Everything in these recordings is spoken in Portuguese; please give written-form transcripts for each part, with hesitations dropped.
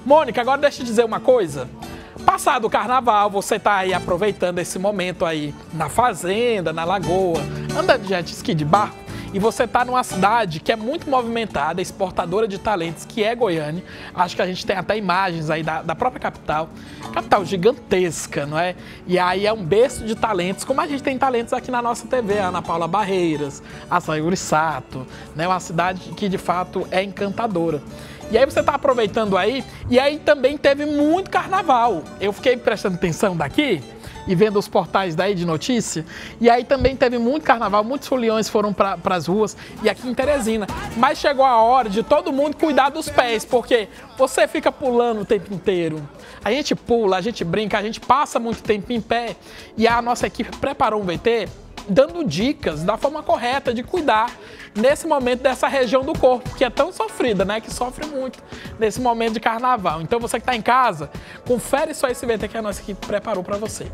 Mônica, agora deixa eu dizer uma coisa. Passado o carnaval, você tá aí aproveitando esse momento aí na fazenda, na lagoa, andando de jet ski de barco, e você tá numa cidade que é muito movimentada, exportadora de talentos, que é Goiânia. Acho que a gente tem até imagens aí da própria capital gigantesca, não é? E aí é um berço de talentos, como a gente tem talentos aqui na nossa TV, a Ana Paula Barreiras, a Sayuri Sato, né? Uma cidade que de fato é encantadora. E aí você tá aproveitando aí, e aí também teve muito carnaval. Eu fiquei prestando atenção daqui e vendo os portais daí de notícia, e aí também teve muito carnaval, muitos foliões foram para as ruas, e aqui em Teresina. Mas chegou a hora de todo mundo cuidar dos pés, porque você fica pulando o tempo inteiro. A gente pula, a gente brinca, a gente passa muito tempo em pé, e a nossa equipe preparou um VT dando dicas da forma correta de cuidar nesse momento dessa região do corpo, que é tão sofrida, né? Que sofre muito nesse momento de carnaval. Então você que está em casa, confere só esse VT que a nossa equipe preparou para você.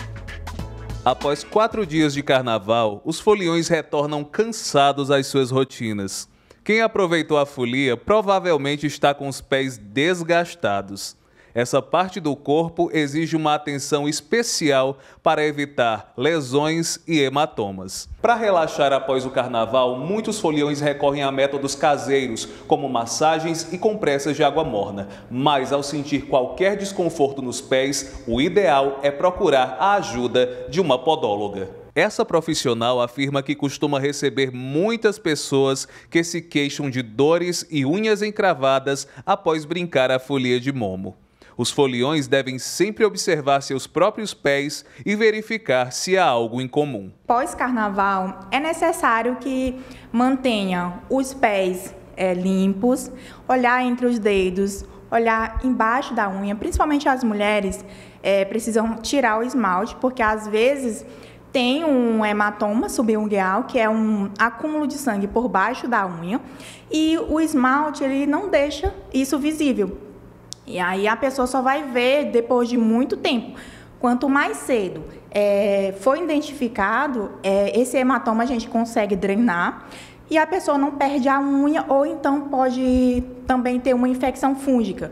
Após 4 dias de carnaval, os foliões retornam cansados às suas rotinas. Quem aproveitou a folia provavelmente está com os pés desgastados. Essa parte do corpo exige uma atenção especial para evitar lesões e hematomas. Para relaxar após o carnaval, muitos foliões recorrem a métodos caseiros, como massagens e compressas de água morna. Mas ao sentir qualquer desconforto nos pés, o ideal é procurar a ajuda de uma podóloga. Essa profissional afirma que costuma receber muitas pessoas que se queixam de dores e unhas encravadas após brincar a folia de Momo. Os foliões devem sempre observar seus próprios pés e verificar se há algo em comum. Pós-carnaval, é necessário que mantenha os pés limpos, olhar entre os dedos, olhar embaixo da unha. Principalmente as mulheres precisam tirar o esmalte, porque às vezes tem um hematoma subungueal, que é um acúmulo de sangue por baixo da unha, e o esmalte ele não deixa isso visível. E aí a pessoa só vai ver depois de muito tempo. Quanto mais cedo for identificado, esse hematoma a gente consegue drenar e a pessoa não perde a unha, ou então pode também ter uma infecção fúngica,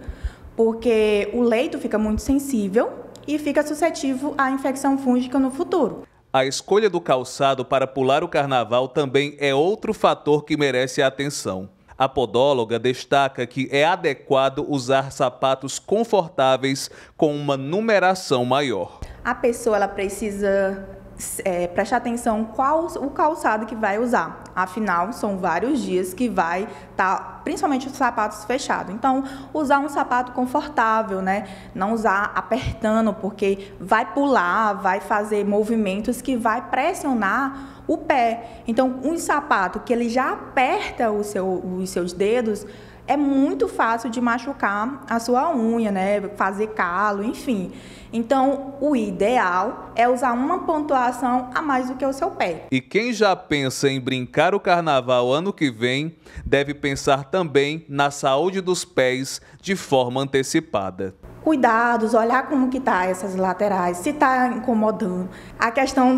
porque o leito fica muito sensível e fica suscetível à infecção fúngica no futuro. A escolha do calçado para pular o carnaval também é outro fator que merece a atenção. A podóloga destaca que é adequado usar sapatos confortáveis com uma numeração maior. A pessoa ela precisa prestar atenção qual o calçado que vai usar. Afinal, são vários dias que vai estar, principalmente os sapatos fechados. Então, usar um sapato confortável, né? Não usar apertando, porque vai pular, vai fazer movimentos que vai pressionar o pé. Então, um sapato que ele já aperta os seus dedos, é muito fácil de machucar a sua unha, né? Fazer calo, enfim. Então, o ideal é usar uma pontuação a mais do que o seu pé. E quem já pensa em brincar o carnaval ano que vem, deve pensar também na saúde dos pés de forma antecipada. Cuidados, olhar como que tá essas laterais, se tá incomodando. A questão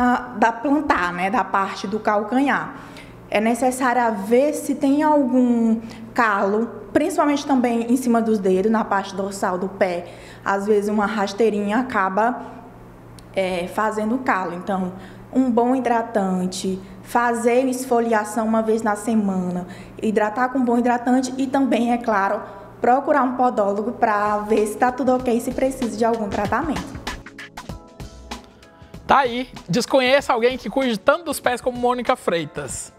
da plantar, né? Da parte do calcanhar. É necessário ver se tem algum calo, principalmente também em cima dos dedos, na parte dorsal do pé. Às vezes uma rasteirinha acaba fazendo calo. Então, um bom hidratante, fazer esfoliação uma vez na semana, hidratar com bom hidratante e também, é claro, procurar um podólogo para ver se está tudo ok, se precisa de algum tratamento. Tá aí, desconheça alguém que cuide tanto dos pés como Mônica Freitas.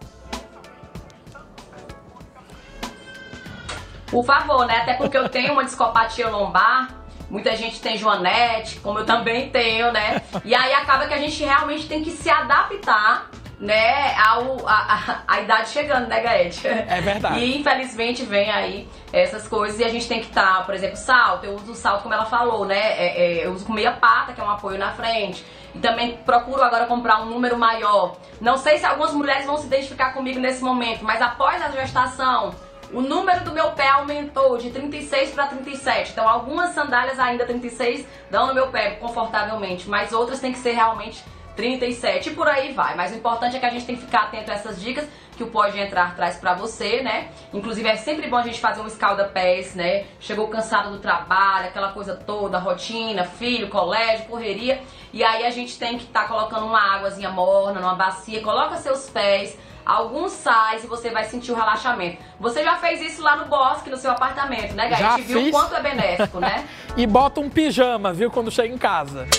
Por favor, né? Até porque eu tenho uma discopatia lombar, muita gente tem joanete, como eu também tenho, né? E aí acaba que a gente realmente tem que se adaptar, né, a idade chegando, né, Gaete? É verdade. E infelizmente vem aí essas coisas e a gente tem que estar, por exemplo, salto, eu uso o salto como ela falou, né? Eu uso com meia pata, que é um apoio na frente. E também procuro agora comprar um número maior. Não sei se algumas mulheres vão se identificar comigo nesse momento, mas após a gestação, o número do meu pé aumentou de 36 para 37. Então algumas sandálias ainda 36 dão no meu pé confortavelmente, mas outras tem que ser realmente 37 e por aí vai. Mas o importante é que a gente tem que ficar atento a essas dicas que o Pode Entrar traz pra você, né? Inclusive é sempre bom a gente fazer um escalda-pés, né? Chegou cansado do trabalho, aquela coisa toda, rotina, filho, colégio, correria. E aí a gente tem que estar colocando uma águazinha morna numa bacia, coloca seus pés, alguns sais e você vai sentir o relaxamento. Você já fez isso lá no Bosque, no seu apartamento, né, Gai? A gente viu o quanto é benéfico, né? E bota um pijama, viu, quando chega em casa.